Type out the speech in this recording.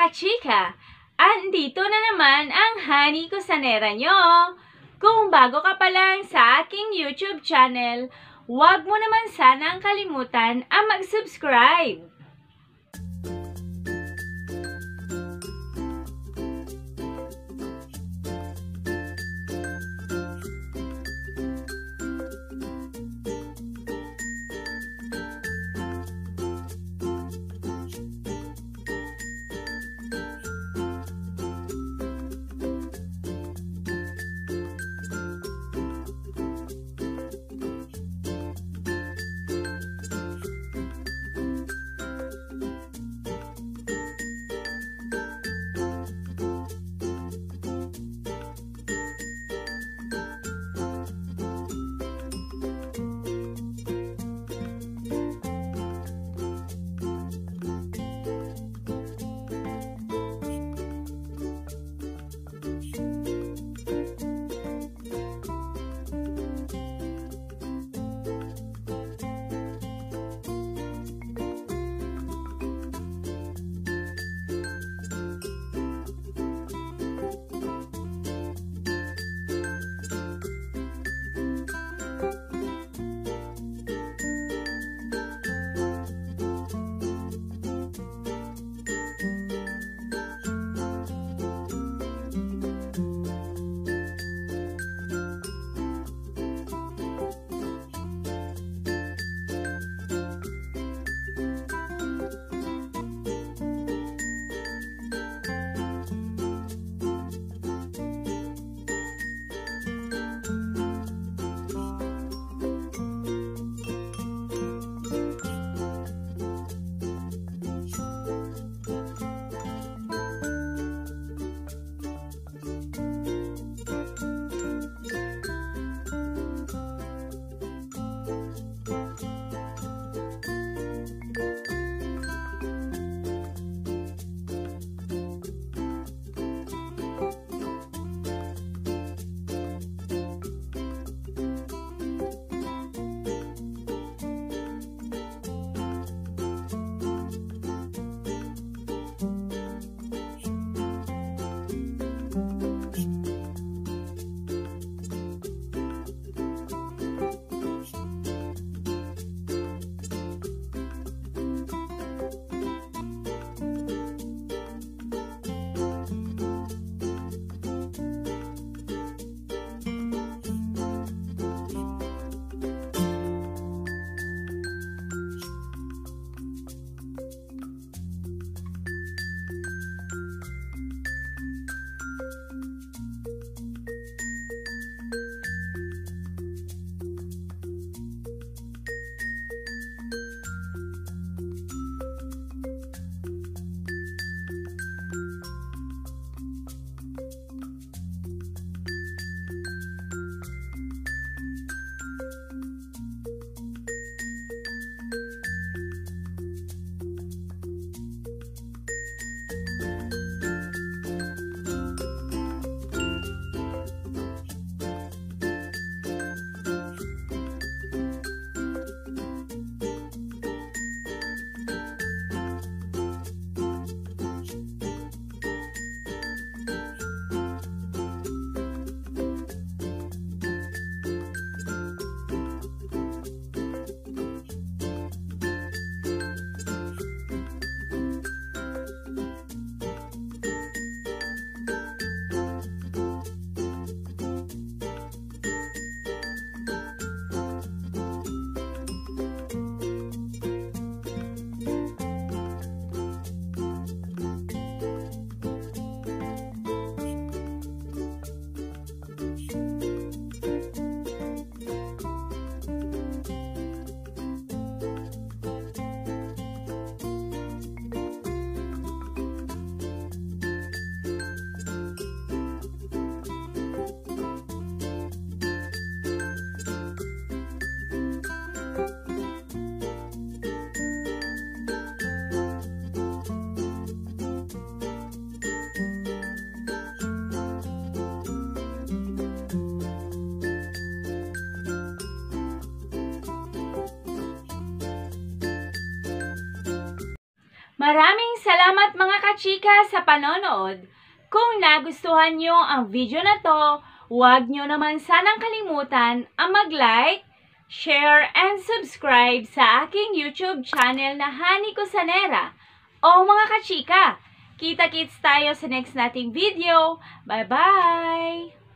mga chika! Andito na naman ang Honeykusinera nyo! Kung bago ka pa lang sa aking YouTube channel, huwag mo naman sanang kalimutan ang mag-subscribe! Maraming salamat mga kachika sa panonood. Kung nagustuhan nyo ang video na to, huwag nyo naman sanang kalimutan ang mag-like, share, and subscribe sa aking YouTube channel na HONEYKUSINERA. O mga kachika, kita-kits tayo sa next nating video. Bye-bye!